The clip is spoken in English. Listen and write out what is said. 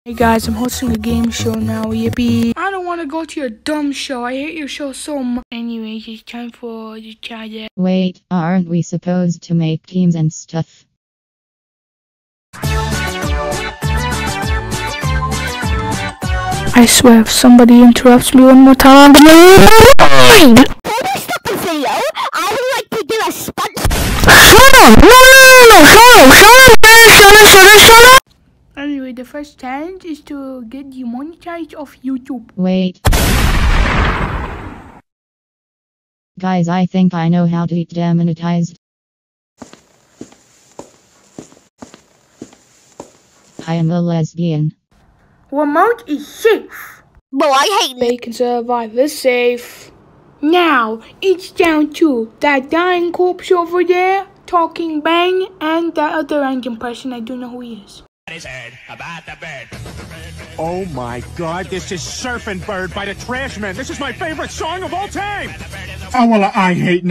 Hey guys, I'm hosting a game show now, yippee. I don't want to go to your dumb show. I hate your show so much. Anyways, it's time for the chat. Wait, aren't we supposed to make teams and stuff? I swear, if somebody interrupts me one more time, I'm gonna Before we start the video, I would like to do a stunt. Shut up! Shut up! Anyway, the first challenge is to get demonetized off YouTube. Wait. Guys, I think I know how to get demonetized. I am a lesbian. Remote is safe. Well, I hate They can survive is safe. Now, it's down to that dying corpse over there, talking bang, and that other random person. I don't know who he is. Oh my god, this is Surfing Bird by the Trashmen. This is my favorite song of all time! Oh, well, I hate